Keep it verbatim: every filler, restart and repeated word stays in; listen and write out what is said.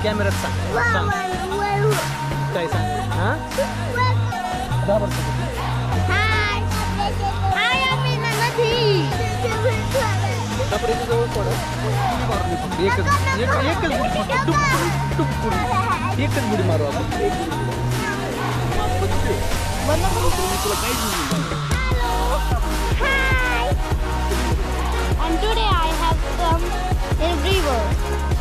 कॅमेऱ्यात सांग सांग काय सांग हां कपड्याच्या जवळ पडा एकच एकच बुडी फक्त टुप टुप बुडी एकच बुडी मारू आपण तुला काहीच नाही And today I have come in river.